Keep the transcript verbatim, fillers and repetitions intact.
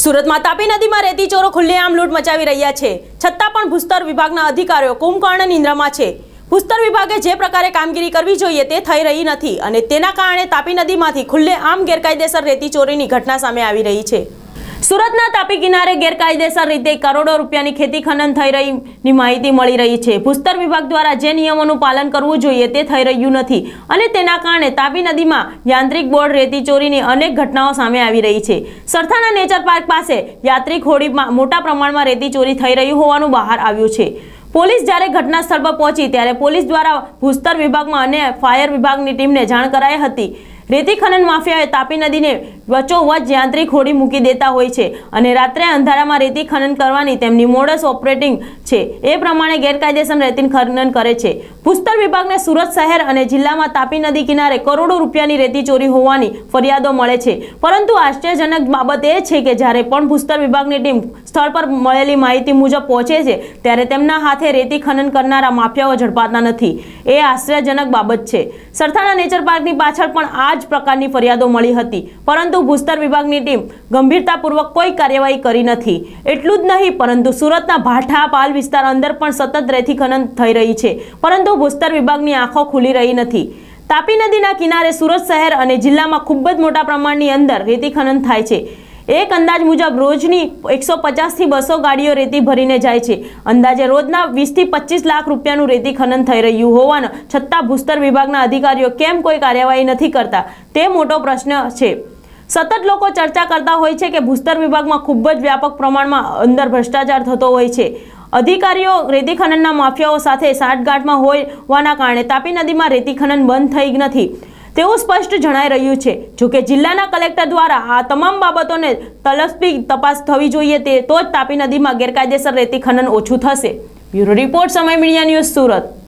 સુરતમાં તાપી નદીમાં રેતી ચોરો ખુલ્લેઆમ લૂંટ મચાવી રહ્યા છે, છતાં પણ ભૂસ્તર વિભાગના અધિકારીઓ કુંભકર્ણ નિંદ્રામાં છે। ભૂસ્તર વિભાગે જે પ્રકારે કામગીરી કરવી જોઈએ તે થઈ રહી નથી અને તેના કારણે તાપી નદીમાંથી ખુલ્લેઆમ ગેરકાયદેસર રેતી ચોરીની ઘટના સામે આવી રહી છે। સુરતના તાપી કિનારે ગેરકાયદેસર રીતે કરોડો રૂપિયાની ખેતી ખનન થઈ રહીની માહિતી મળી રહી છે। ભૂસ્તર વિભાગ દ્વારા જે નિયમોનું પાલન કરવું જોઈએ તે થઈ રહ્યું નથી અને તેના કારણે તાપી નદીમાં યાંત્રિક બોર્ડ રેતી ચોરીની અનેક ઘટનાઓ સામે આવી રહી છે। સરથાણા નેચર પાર્ક પાસે યાત્રિક હોડીમાં મોટા પ્રમાણમાં રેતી ચોરી થઈ રહી હોવાનું બહાર આવ્યું છે। પોલીસ જ્યારે ઘટના સ્થળ પર પહોંચી ત્યારે પોલીસ દ્વારા ભૂસ્તર વિભાગમાં અને ફાયર વિભાગની ટીમને જાણ કરાઈ હતી। રેતી ખનન માફિયાએ તાપી નદીને વચ્ચોવચ યાંત્રિક હોડી મૂકી દેતા હોય છે અને રાત્રે અંધારામાં રેતી ખનન કરવાની તેમની મોડસ ઓપરેટિંગ છે, એ પ્રમાણે ગેરકાયદેસર રેતી ખનન કરે છે। ભૂસ્તર વિભાગને સુરત શહેર અને જિલ્લામાં તાપી નદી કિનારે કરોડો રૂપિયાની રેતી ચોરી હોવાની ફરિયાદો મળે છે, પરંતુ આશ્ચર્યજનક બાબત એ છે કે જ્યારે પણ ભૂસ્તર વિભાગની ટીમ સ્થળ પર મળેલી માહિતી મુજબ પહોંચે છે ત્યારે તેમના હાથે રેતી ખનન કરનારા માફિયાઓ ઝડપાતા નથી, એ આશ્ચર્યજનક બાબત છે। સરથાણા નેચર પાર્કની પાછળ પણ આ જ પ્રકારની ફરિયાદો મળી હતી, પરંતુ ભૂસ્તર વિભાગની ટીમ ગંભીરતાપૂર્વક કોઈ કાર્યવાહી કરી નથી। એટલું જ નહીં, પરંતુ સુરતના ભાઠા પાલ વિસ્તાર અંદર પણ સતત રેતી ખનન થઈ રહી છે, પરંતુ ભૂસ્તર વિભાગની આંખો ખુલી રહી નથી। તાપી નદીના કિનારે સુરત શહેર અને જિલ્લામાં ખૂબ જ મોટા પ્રમાણની અંદર રેતી ખનન થાય છે। એક અંદાજ મુજબ રોજની એકસો પચાસ થી બસો ગાડીઓ રેતી ભરીને જાય છે। અંદાજે રોજના વીસ થી પચીસ લાખ રૂપિયાનું રેતી ખનન થઈ રહ્યું હોવાના છતાં ભૂસ્તર વિભાગના અધિકારીઓ કેમ કોઈ કાર્યવાહી નથી કરતા તે મોટો પ્રશ્ન છે। સતત લોકો ચર્ચા કરતા હોય છે કે ભૂસ્તર વિભાગમાં ખૂબ જ વ્યાપક પ્રમાણમાં અંદર ભ્રષ્ટાચાર થતો હોય છે। અધિકારીઓ રેતી ખનનના માફિયાઓ સાથે સાંઠગાંઠમાં હોવાના કારણે તાપી નદીમાં રેતી ખનન બંધ થઈ નથી તેવું સ્પષ્ટ જણાઈ રહ્યું છે। જોકે જિલ્લાના કલેક્ટર દ્વારા આ તમામ બાબતોને તલસ્પી તપાસ થવી જોઈએ, તે તો જ તાપી નદીમાં ગેરકાયદેસર રેતી ખનન ઓછું થશે। બ્યુરો રિપોર્ટ, સમય મીડિયા ન્યૂઝ, સુરત।